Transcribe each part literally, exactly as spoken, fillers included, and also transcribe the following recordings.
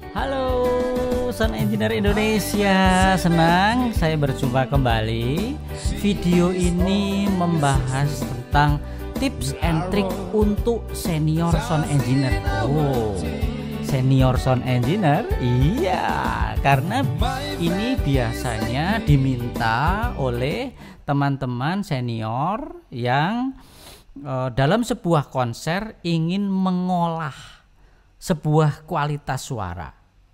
Halo Sound Engineer Indonesia, senang saya berjumpa kembali. Video ini membahas tentang tips and trick untuk senior sound engineer. Oh, senior sound engineer? Iya, karena ini biasanya diminta oleh teman-teman senior yang uh, dalam sebuah konser ingin mengolah sebuah kualitas suara.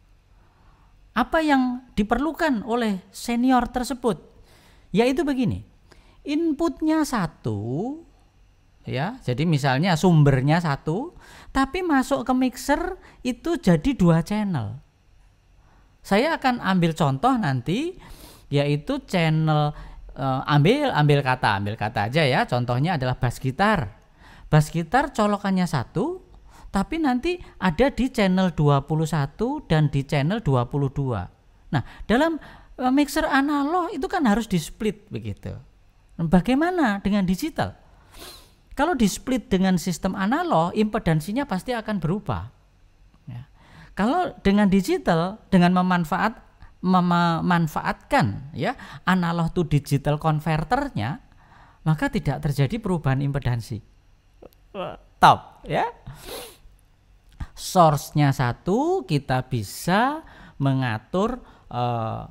Apa yang diperlukan oleh senior tersebut? Yaitu begini, inputnya satu, ya, jadi misalnya sumbernya satu, tapi masuk ke mixer itu jadi dua channel. Saya akan ambil contoh nanti, yaitu channel eh, ambil ambil kata, ambil kata aja ya. Contohnya adalah bass gitar. Bass gitar colokannya satu. Tapi nanti ada di channel dua puluh satu dan di channel dua puluh dua. Nah, dalam mixer analog itu kan harus di split begitu. Bagaimana dengan digital? Kalau di split dengan sistem analog, impedansinya pasti akan berubah. Ya. Kalau dengan digital, dengan memanfaat mem- memanfaatkan ya analog to digital converternya, maka tidak terjadi perubahan impedansi. Top, ya. Source-nya satu, kita bisa mengatur uh,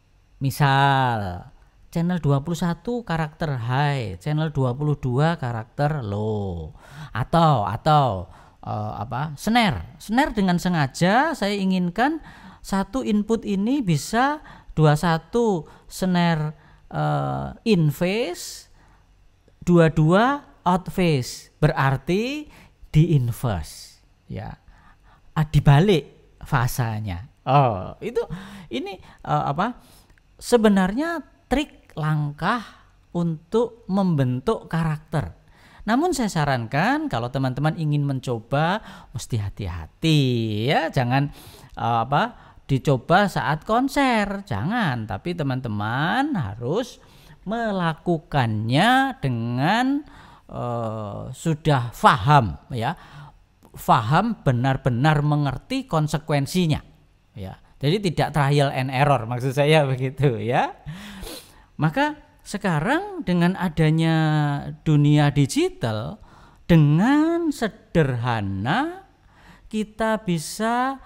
misal channel dua puluh satu karakter high, channel dua puluh dua karakter low, atau atau uh, apa snare snare dengan sengaja saya inginkan satu input ini bisa dua puluh satu snare uh, in phase, dua puluh dua out phase, berarti di inverse ya, dibalik fasanya. Oh, itu ini uh, apa? Sebenarnya trik langkah untuk membentuk karakter. Namun saya sarankan kalau teman-teman ingin mencoba mesti hati-hati ya, jangan uh, apa? dicoba saat konser, jangan, tapi teman-teman harus melakukannya dengan uh, sudah paham ya. Faham, benar-benar mengerti konsekuensinya ya. Jadi tidak trial and error, maksud saya begitu ya. Maka sekarang dengan adanya dunia digital, dengan sederhana kita bisa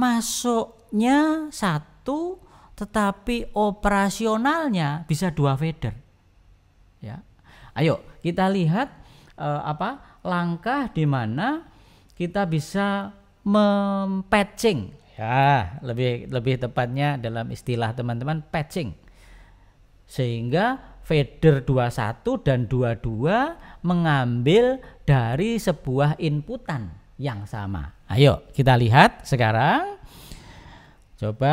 masuknya satu tetapi operasionalnya bisa dua fader ya. Ayo kita lihat eh, apa langkah di mana kita bisa mempatching ya, lebih lebih tepatnya dalam istilah teman-teman patching, sehingga fader dua puluh satu dan dua puluh dua mengambil dari sebuah inputan yang sama. Ayo kita lihat sekarang, coba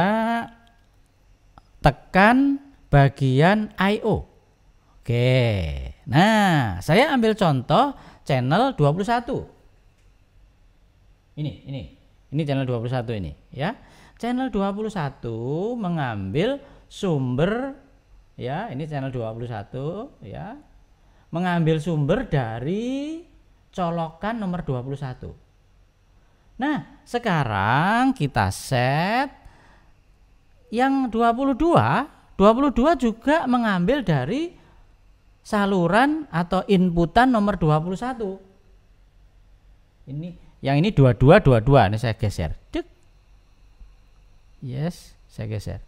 tekan bagian I O. Oke, nah saya ambil contoh channel dua puluh satu. Ini, ini, ini channel dua puluh satu ini, ya. Channel dua puluh satu mengambil sumber, ya. Ini channel dua puluh satu, ya. Mengambil sumber dari colokan nomor dua puluh satu. Nah, sekarang kita set yang dua puluh dua, dua puluh dua juga mengambil dari saluran atau inputan nomor dua puluh satu. Ini yang ini dua puluh dua, dua puluh dua, ini saya geser. Duk. Yes, saya geser.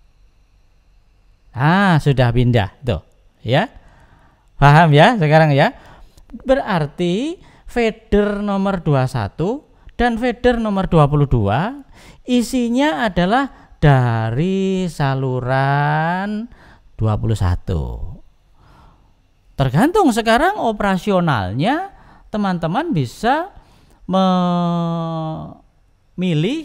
Ah, sudah pindah tuh, ya. Paham ya sekarang ya? Berarti fader nomor dua puluh satu dan fader nomor dua puluh dua isinya adalah dari saluran dua puluh satu. Tergantung sekarang operasionalnya, teman-teman bisa memilih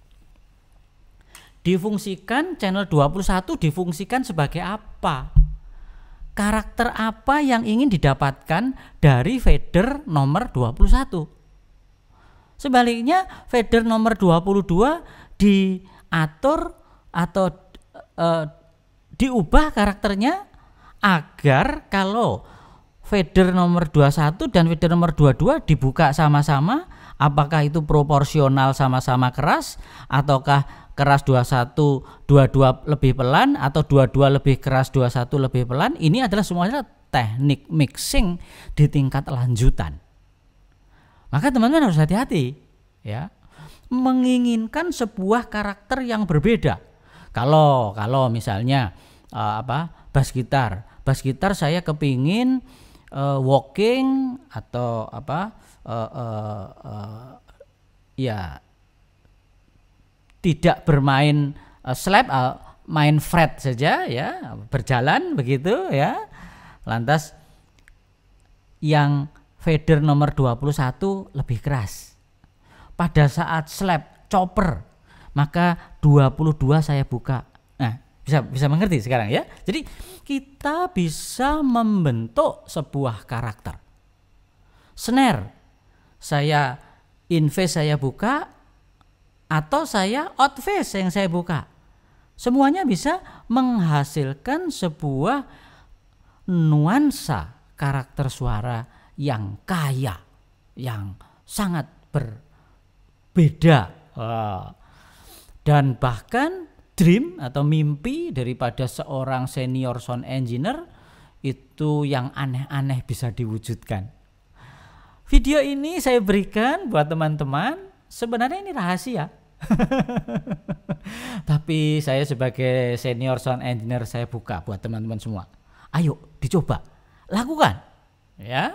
difungsikan channel dua puluh satu difungsikan sebagai apa, karakter apa yang ingin didapatkan dari fader nomor dua puluh satu. Sebaliknya fader nomor dua puluh dua diatur atau e, diubah karakternya agar kalau fader nomor dua puluh satu dan fader nomor dua puluh dua dibuka sama-sama Apakah itu proporsional sama-sama keras, ataukah keras dua puluh satu, dua puluh dua lebih pelan, atau dua puluh dua lebih keras, dua puluh satu lebih pelan? Ini adalah semuanya teknik mixing di tingkat lanjutan. Maka teman-teman harus hati-hati ya, menginginkan sebuah karakter yang berbeda. Kalau kalau misalnya uh, apa bass gitar, bass gitar saya kepingin uh, walking atau apa uh, uh, uh, ya tidak bermain uh, slap, uh, main fret saja ya, berjalan begitu ya. Lantas yang fader nomor dua puluh satu lebih keras. Pada saat slap chopper maka dua puluh dua saya buka. Nah, bisa bisa mengerti sekarang ya. Jadi kita bisa membentuk sebuah karakter. Snare saya in phase saya buka atau saya out phase yang saya buka. Semuanya bisa menghasilkan sebuah nuansa karakter suara yang kaya, yang sangat berbeda, dan bahkan dream atau mimpi daripada seorang senior sound engineer itu yang aneh-aneh bisa diwujudkan. Video ini saya berikan buat teman-teman, sebenarnya ini rahasia. Tapi saya sebagai senior sound engineer saya buka buat teman-teman semua. Ayo dicoba, lakukan ya.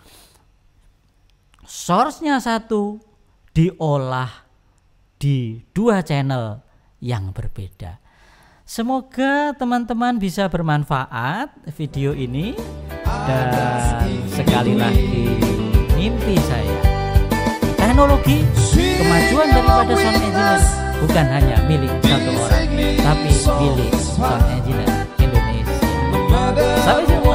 Source-nya satu, diolah di dua channel yang berbeda. Semoga teman-teman bisa bermanfaat video ini. Dan sekali lagi, mimpi saya, teknologi kemajuan daripada sound engineer bukan hanya milik satu orang, tapi milik sound engineer Indonesia. Sampai jumpa.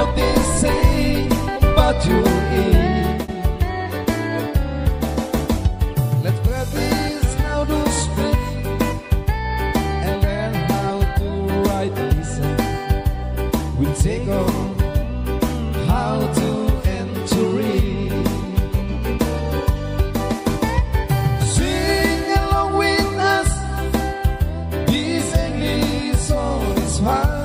Let's practice how to speak and learn how to write this song. We'll take on how to enter it. Sing along with us. This English song is fine.